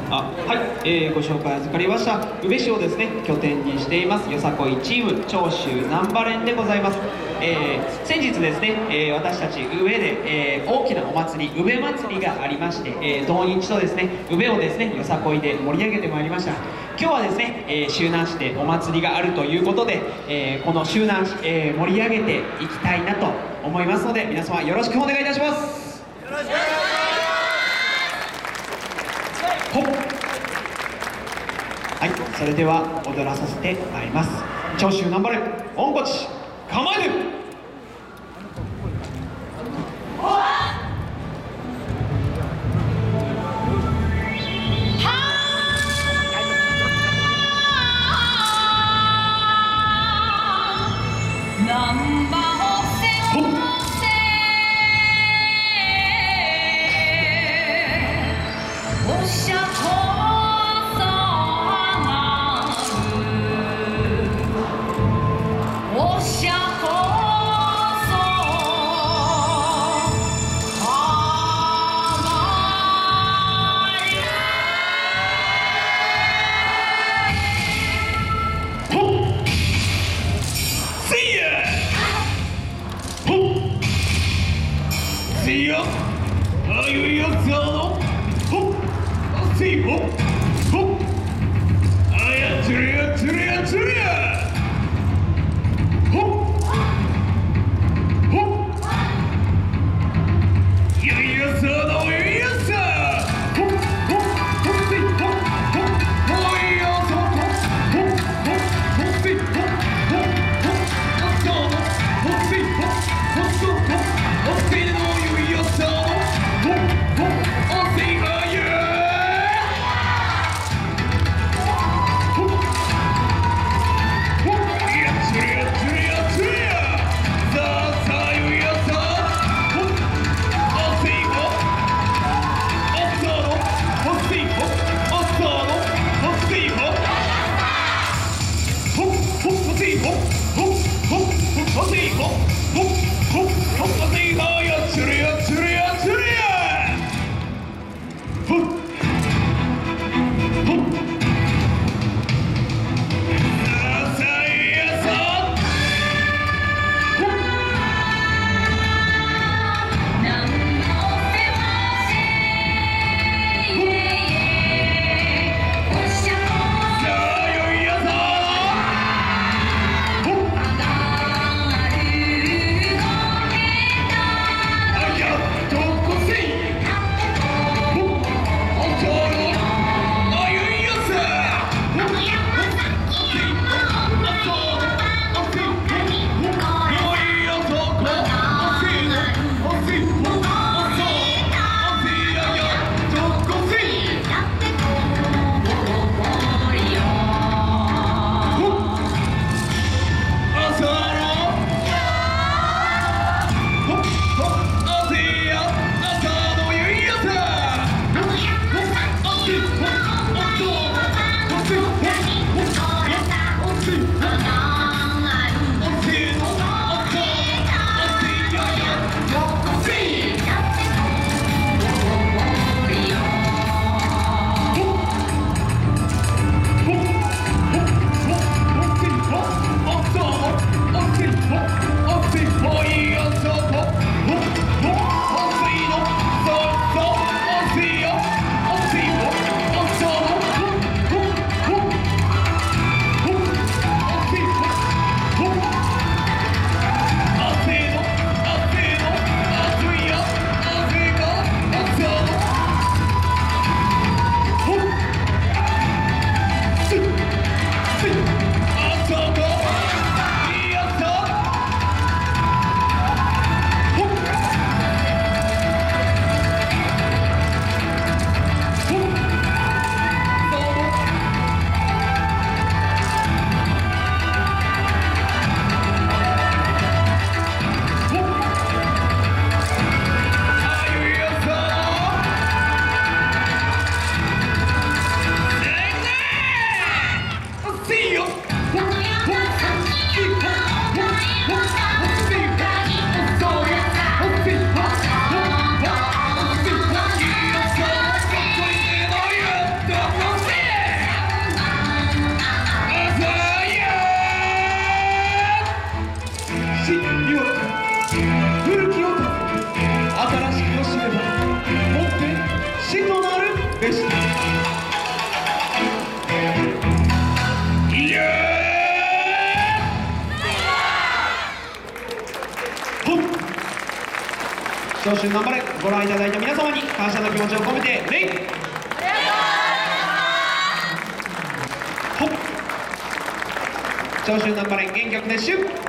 はい、ご紹介預かりました宇部市をですね拠点にしていますよさこいチーム長州難波連でございます。先日ですね、私たち宇部で、大きなお祭り宇部祭りがありまして、同日とですね宇部をですねよさこいで盛り上げてまいりました。今日はですね、周南市でお祭りがあるということで、この周南市、盛り上げていきたいなと思いますので皆様よろしくお願いいたします。よろしくお願いします。はい、それでは踊らさせてまいります。長州難波連温故知構えて。 古きを立て新しきを知ればもって死となるべし。長州頑張れ。ご覧いただいた皆様に感謝の気持ちを込めて礼。長州頑張れ原曲熱唱。